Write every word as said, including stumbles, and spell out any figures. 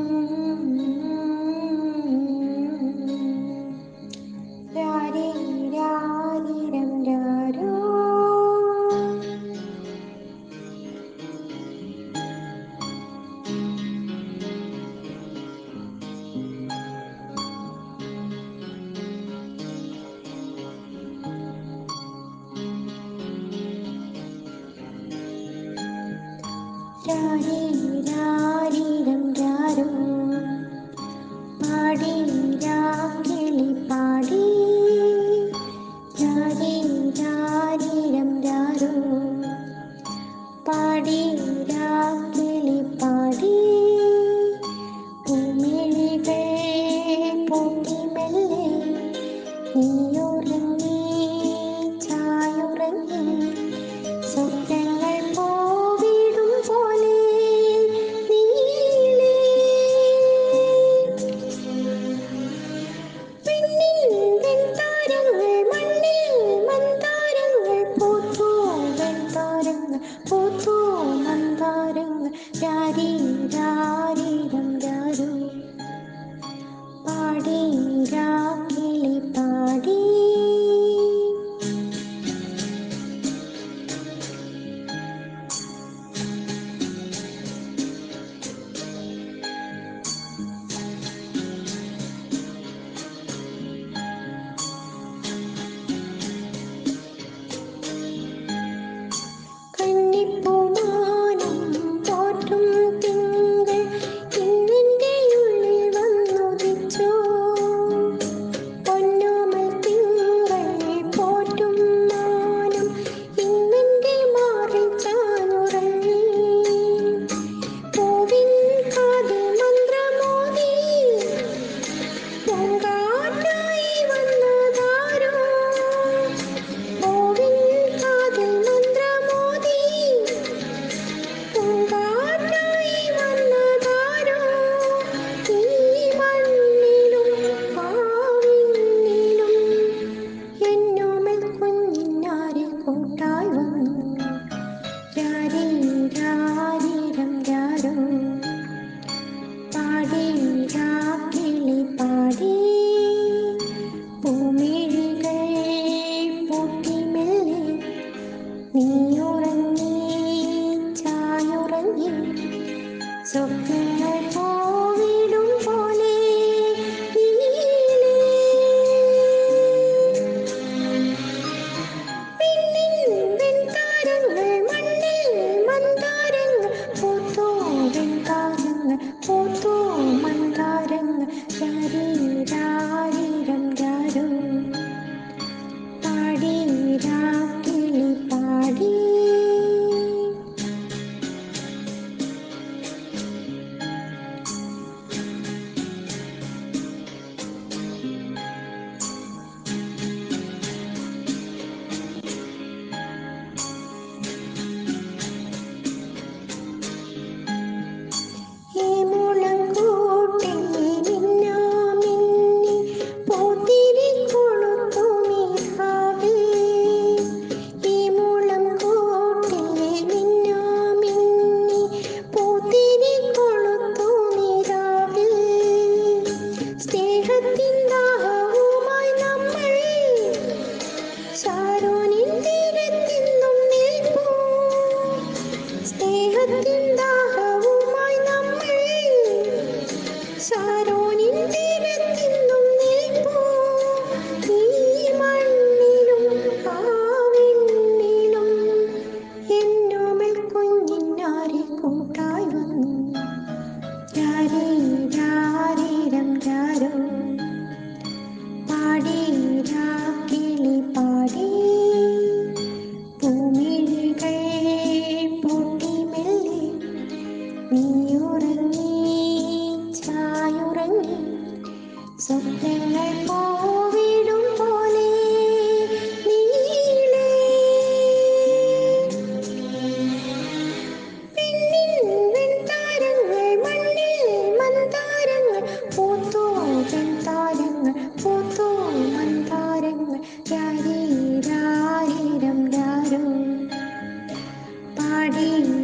രാരീരാരീരം രാരോ പാടി രാക്കിളി പാടി രാരീരാരീരം രാരോ പാടി രാക്കിളി പാടി പൂമിഴികൾ പൂട്ടി മെല്ലെ നീയുറങ്ങി ചായുറങ്ങി സ്വപ്നങ്ങൾ പോവിടും പോലെ നീളേ പെണ്ണിൻ വെൺതാരങ്ങൾ മണ്ണിൽ മന്ദാരങ്ങൾ പൂത്തോ വെൺതാരങ്ങൾ പൂത്തോ മന്ദാരങ്ങൾ രാരീ രാരീരം രാരോ പാടി രാക്കിളി പാടി കന്നിപ്പൂമാനം പോറ്റും തിങ്കൾ ഇന്നെൻ്റെ ഉള്ളിൽ വന്നുദിച്ചു പൊന്നോമൽ തിങ്കൾ പോറ്റും മാനം ഇന്നെൻ്റെ മാറിൽ ചാഞ്ഞുറങ്ങി പൂവിൻ കാതിൽ മന്ത്രമോദി പൂങ്കാറ്റായി വന്നതാരോ പൂവിൻ കാതിൽ മന്ത്രമോദി പൂങ്കാറ്റായി വന്നതാരോ ഈ മണ്ണിലും പാവിന്നിലും എന്നോമൽ കുഞ്ഞാരെ കൂട്ടായി വന്നു രാരീ രാരീരം രാരോ പാടി രാക്കിളി പാടി പൂമിഴികൾ പൂട്ടി മെല്ലെ നീയുറങ്ങി ചായുറങ്ങി സ്വപ്നങ്ങൾ പോവിടും പോലെ നീളേ പെണ്ണിൻ വെൺതാരങ്ങൾ മണ്ണിൽ മന്ദാരങ്ങൾ പൂത്തോ വെൺതാരങ്ങൾ പൂത്തോ മന്ദാരങ്ങൾ രാരീ രാരീരം രാരോ പാടി രാക്കിളി പാടി ഈ മുളങ്കൂട്ടിൽ മിന്നാമിന്നി പൂത്തിരി കൊളുത്തു നിലാവേ ഈ മുളങ്കൂട്ടിൽ മിന്നാമിന്നി പൂത്തിരി കൊളുത്തു നിലാവേ സ്നേഹത്തിൻ ദാഹവുമായി നമ്മൾ ഷാരോനിൻ തീരത്തെന്നും നിൽപ്പൂ സ്നേഹത്തിൻ ദാഹവുമായി നമ്മൾ ഷാരോനിൻ തീരത്തെന്നും നിൽപ്പൂ ഈ മണ്ണിലും പാവിന്നിലും എന്നോമൽ കുഞ്ഞിനാരെ കൂട്ടായി വന്നു രാരീ രാരീരം രാരോ പാടി രാക്കിളി പാടി പൂമിഴികൾ പൂട്ടി മെല്ലെ നീയുറങ്ങി ചായുറങ്ങി സ്വപ്നങ്ങൾ പോവിടും പോലെ നീളേ പെണ്ണിൻ വെൺതാരങ്ങൾ മണ്ണിൽ മന്ദാരങ്ങൾ പൂത്തോ വെൺതാരങ്ങൾ പൂത്തോ മന്ദാരങ്ങൾ രാരീ രാരീരം രാരോ പാടി